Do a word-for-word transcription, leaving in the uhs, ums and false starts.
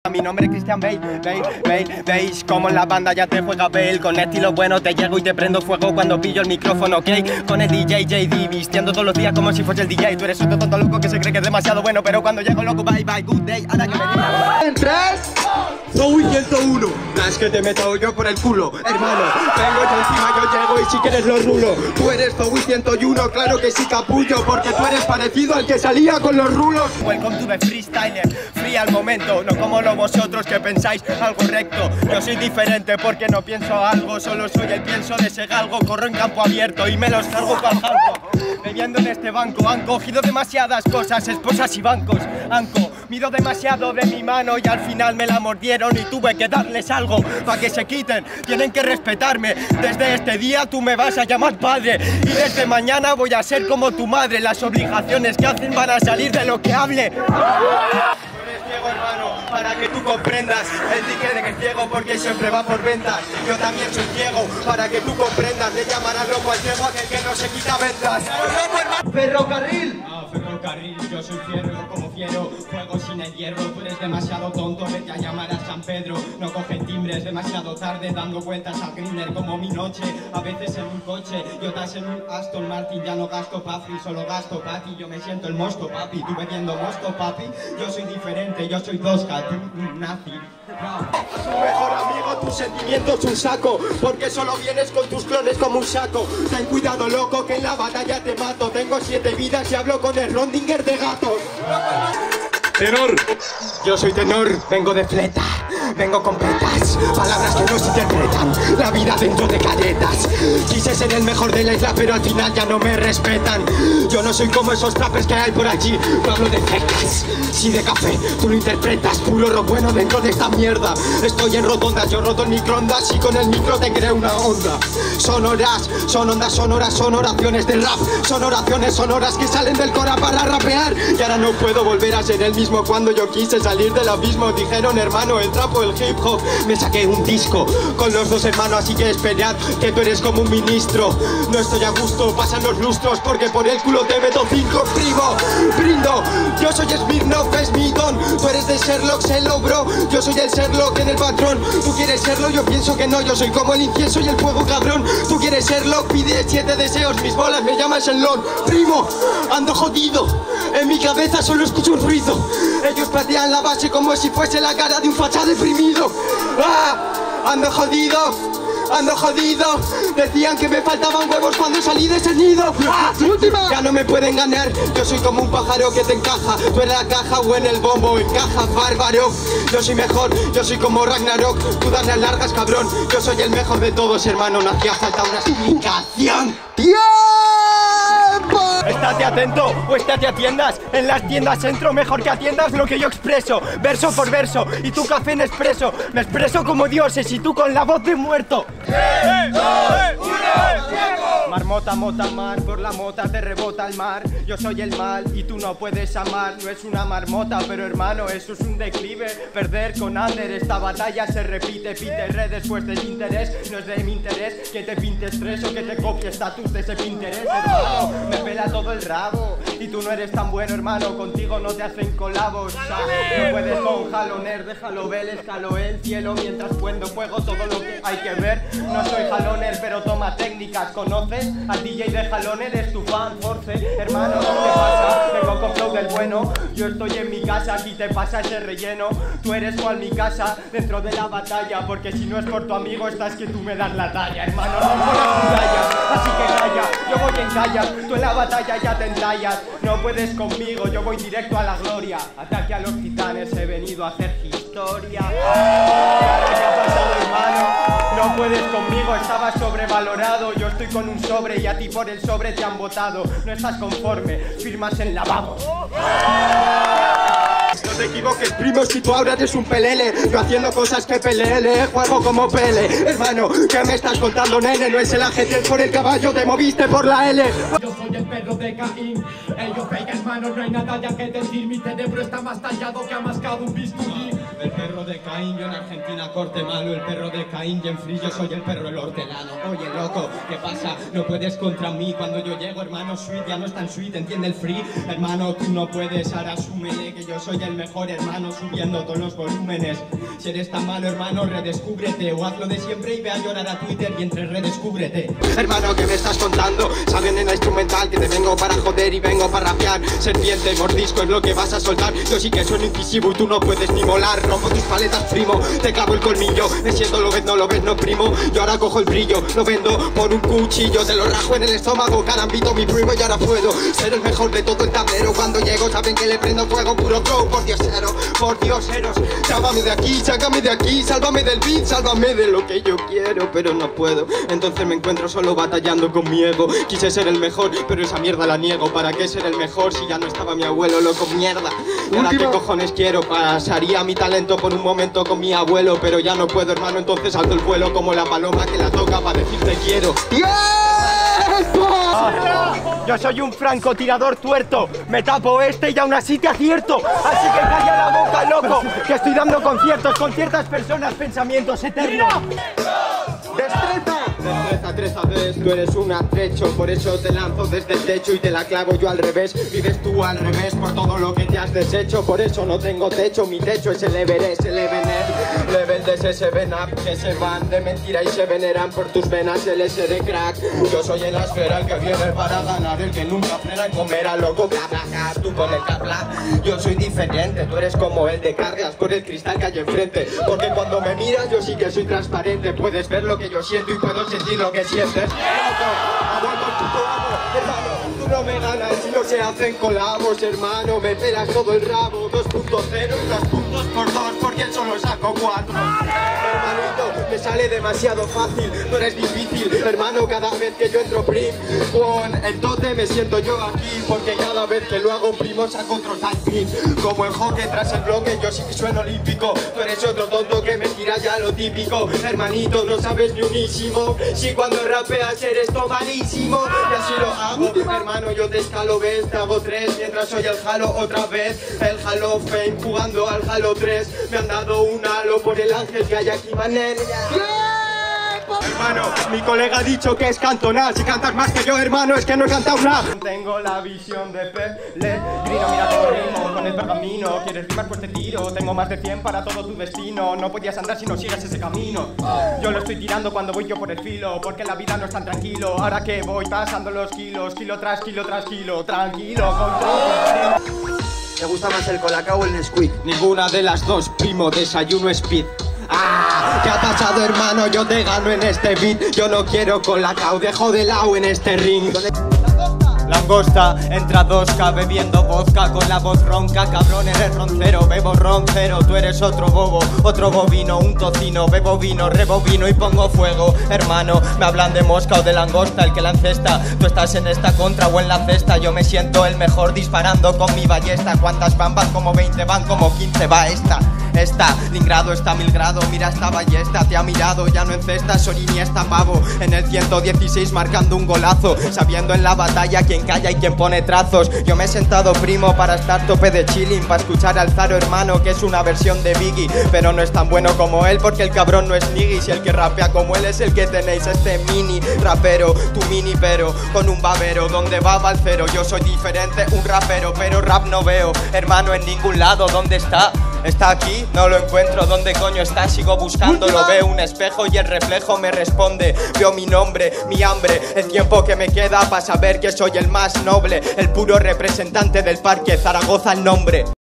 Mi nombre es Christian Bale, Bale, Bale, veis como en la banda ya te juega Bale. Con estilo bueno te llego y te prendo fuego cuando pillo el micrófono, ¿ok? Con el D J J D, vistiendo todos los días como si fuese el D J. Tú eres otro tonto loco que se cree que es demasiado bueno, pero cuando llego loco, bye bye, good day, ahora que me digas. En tres, Zoe ciento uno, las que te meto yo por el culo, hermano. Vengo yo encima, yo llego y si quieres lo rulo. Tú eres Zoe ciento uno, claro que sí, capullo, porque tú eres parecido al que salía con los rulos. Welcome to the freestyler, free al momento, no como lo vosotros que pensáis algo recto. Yo soy diferente porque no pienso algo, solo soy el pienso de ese galgo. Corro en campo abierto y me los cargo para algo. Bebiendo en este banco han cogido demasiadas cosas, esposas y bancos. Anco, mido demasiado de mi mano y al final me la mordieron y tuve que darles algo para que se quiten. Tienen que respetarme. Desde este día tú me vas a llamar padre y desde mañana voy a ser como tu madre. Las obligaciones que hacen van a salir de lo que hable. Ciego, hermano, para que tú comprendas. El ticket de que es ciego porque siempre va por ventas. Yo también soy ciego, para que tú comprendas. Le llamarán loco al ciego aquel que no se quita ventas. Ferrocarril. Ah, ferrocarril, yo soy fiero como fiero. Juego sin el hierro, tú eres demasiado tonto. Vete a llamar a San Pedro. No coge timbres, demasiado tarde dando vueltas al grinder como mi noche. A veces en un coche y otras en un Aston Martin. Ya no gasto papi, solo gasto papi. Yo me siento el mosto papi, tú bebiendo mosto papi. Yo soy diferente. Yo soy Tosca, tú un nazi. A tu mejor amigo, tus sentimientos un saco, porque solo vienes con tus clones como un saco. Ten cuidado, loco, que en la batalla te mato. Tengo siete vidas y hablo con el Rondinger de gatos. Tenor. Yo soy tenor, vengo de fleta, vengo con petas, palabras que no se interpretan, la vida dentro de caretas. Quise ser el mejor de la isla, pero al final ya no me respetan. Yo no soy como esos trapes que hay por allí, no hablo de fecas, sí de café, tú lo interpretas, puro rock bueno dentro de esta mierda. Estoy en rotondas, yo roto en microondas y con el micro te creo una onda. Son horas, son ondas sonoras, son oraciones del rap, son oraciones sonoras que salen del cora para rapear. Y ahora no puedo volver a ser el mismo cuando yo quise salir del abismo. Dijeron, hermano, el trapo, el hip hop. Me saqué un disco con los dos hermanos, así que esperad que tú eres como un ministro. No estoy a gusto, pasan los lustros, porque por el culo te meto cinco, primo. Brindo, yo soy Smirnoff, es mi don. Tú eres de Sherlock, se logró. Yo soy el Sherlock en el patrón. Tú quieres serlo, yo pienso que no. Yo soy como el incienso y el fuego, cabrón. Tú quieres serlo, pide siete deseos. Mis bolas me llaman Shenlong. Primo, ando jodido. En mi cabeza solo escucho un ruido. Ellos patean la base como si fuese la cara de un facha deprimido. ¡Ah! Ando jodido, ando jodido. Decían que me faltaban huevos cuando salí de ese nido. ¡Ah! ¡Última! Ya no me pueden ganar. Yo soy como un pájaro que te encaja. Tú en la caja o en el bombo, encaja, bárbaro. Yo soy mejor, yo soy como Ragnarok. Tú das las largas, cabrón. Yo soy el mejor de todos, hermano. No hacía falta una explicación. ¡Tío! Estate atento o estate a tiendas. En las tiendas entro mejor que atiendas lo que yo expreso, verso por verso. Y tu café en expreso, me expreso como dioses y tú con la voz de muerto. ¡Tres, dos, uno, Marmota, mota, mar, por la mota te rebota el mar. Yo soy el mal y tú no puedes amar. No es una marmota, pero hermano, eso es un declive. Perder con Ander, esta batalla se repite. Pite re después del interés, no es de mi interés que te pintes tres o que te copie estatus de ese Pinterest, hermano. Me pela todo el rabo y tú no eres tan bueno, hermano. Contigo no te hacen colabos. No puedes con jaloner, déjalo ver, escalo el cielo mientras prendo fuego todo lo que hay que ver. No soy jaloner, pero toma técnicas. ¿Conoces al D J de jaloner? Es tu fan, Force, hermano. ¿Qué pasa? Vengo con flow del bueno. Yo estoy en mi casa, aquí te pasa ese relleno. Tú eres cual mi casa dentro de la batalla, porque si no es por tu amigo estás que tú me das la talla, hermano. No pones tu talla, así que calla. Yo voy en calla, tú en la batalla ya te entallas. No puedes conmigo, yo voy directo a la gloria. Ataque a los titanes, he venido a hacer historia. Claro, ¿qué ha pasado, hermano? No puedes conmigo, estabas sobrevalorado. Yo estoy con un sobre y a ti por el sobre te han votado. No estás conforme, firmas en la vamos. No te equivoques, primo, si tú ahora eres un pelele. Yo haciendo cosas que pelele, juego como Pele. Hermano, ¿qué me estás contando, nene? No es el A G T por el caballo, te moviste por la L. Yo soy el perro de Caín. Ellos fake, hermano, no hay nada ya que decir. Mi cerebro está más tallado que ha mascado un bisturí. El perro perro de Caín, yo en Argentina corte malo, el perro de Caín, y en Free yo soy el perro el hortelano. Oye loco, ¿qué pasa? No puedes contra mí, cuando yo llego hermano sweet, ya no es tan sweet, entiende el free. Hermano, tú no puedes, ahora asúmele que yo soy el mejor hermano, subiendo todos los volúmenes. Si eres tan malo hermano, redescúbrete, o hazlo de siempre y ve a llorar a Twitter y entre redescúbrete. Hermano, ¿qué me estás contando? Saben en la instrumental que te vengo para joder y vengo para rapear. Serpiente, mordisco es lo que vas a soltar. Yo sí que soy incisivo y tú no puedes ni molar. Rompo tus paletas, primo, te clavo el colmillo. Me siento, lo ves, no lo ves, no primo. Yo ahora cojo el brillo, lo vendo por un cuchillo. Te lo rajo en el estómago, carambito mi primo. Y ahora puedo ser el mejor de todo el tablero. Cuando llego saben que le prendo fuego, puro flow. Por diosero, por dioseros. Sácame de aquí, sácame de aquí. Sálvame del beat, sálvame de lo que yo quiero, pero no puedo. Entonces me encuentro solo batallando con mi ego. Quise ser el mejor, pero esa mierda la niego. ¿Para qué ser el mejor si ya no estaba mi abuelo, loco, mierda? ¿Y ahora qué cojones quiero? Pasaría mi talento por un momento con mi abuelo, pero ya no puedo, hermano, entonces alzo el vuelo como la paloma que la toca para decirte quiero. Ah, yo soy un francotirador tuerto, me tapo este y aún así te acierto. Así que calla la boca, loco, que estoy dando conciertos con ciertas personas, pensamientos eternos. ¡Destreza! Destreza, tres veces, tú eres un atrecho. Por eso te lanzo desde el techo y te la clavo yo al revés. Vives tú al revés por todo lo que te has deshecho. Por eso no tengo techo, mi techo es el Everest, el Ebenet. Level de ese seven up que se van de mentira y se veneran por tus venas. El S de crack, yo soy el esfera, el que viene para ganar, el que nunca frena en comer a loco. Bla bla bla, tú con el bla. Yo soy diferente, tú eres como el de cargas por el cristal que hay enfrente. Porque cuando me miras yo sí que soy transparente. Puedes ver lo que yo siento y puedo sentir lo que sientes. Aguanto el puto amo, hermano, tú no me ganas si no se hacen colabos, hermano. Me pelas todo el rabo, dos punto cero y dos puntos por dos, porque solo saco cuatro. Hermanito, me sale demasiado fácil, no eres difícil, hermano. Cada vez que yo entro prim con el tote me siento yo aquí, porque cada vez que lo hago primo saco otro typing. Como el hockey tras el bloque, yo sí que sueno olímpico. Tú eres otro tonto que me tira ya lo típico. Hermanito, no sabes ni unísimo, si cuando rapeas eres todo malísimo. Y así lo hago, hermano, yo te escalo, ves, te hago tres, mientras soy el Halo otra vez. El Halo Fame jugando al Halo tres. Me han dado un halo por el ángel que hay aquí, manel. Hermano, mi colega ha dicho que es cantonal. Si cantas más que yo, hermano, es que no he cantado nada. Tengo la visión de Pellegrino, mira cómo rimo con el pergamino. ¿Quieres rimar? Pues te tiro. Tengo más de cien para todo tu destino. No podías andar si no sigues ese camino. Yo lo estoy tirando cuando voy yo por el filo, porque la vida no es tan tranquilo. Ahora que voy pasando los kilos, kilo tras kilo tras kilo. Tranquilo, con... ¿Te gusta más el Colacao o el Nesquik? Ninguna de las dos, primo, desayuno speed. ¡Ah! ¿Qué ha pasado, hermano? Yo te gano en este beat. Yo no quiero Colacao, dejo de lado en este ring. Langosta, entra dosca, bebiendo vodka con la voz ronca. Cabrón, eres roncero, bebo roncero. Tú eres otro bobo, otro bovino, un tocino. Bebo vino, rebobino y pongo fuego. Hermano, me hablan de mosca o de langosta, el que la encesta. Tú estás en esta contra o en la cesta. Yo me siento el mejor disparando con mi ballesta. ¿Cuántas van? Van como veinte, van como quince, va esta. Esta, Lingrado está a mil grados, mira esta ballesta, te ha mirado, ya no encesta, Sorini está pavo, en el ciento dieciséis marcando un golazo, sabiendo en la batalla quién calla y quién pone trazos. Yo me he sentado, primo, para estar tope de chilling, para escuchar al Zaro, hermano, que es una versión de Biggie, pero no es tan bueno como él, porque el cabrón no es Niggy, si el que rapea como él es el que tenéis, este mini rapero, tu mini pero, con un babero, donde va va el cero. Yo soy diferente, un rapero, pero rap no veo, hermano, en ningún lado. ¿Dónde está? ¿Está aquí? No lo encuentro. ¿Dónde coño está? Sigo buscándolo. Veo un espejo y el reflejo me responde. Veo mi nombre, mi hambre, el tiempo que me queda para saber que soy el más noble, el puro representante del parque Zaragoza el nombre.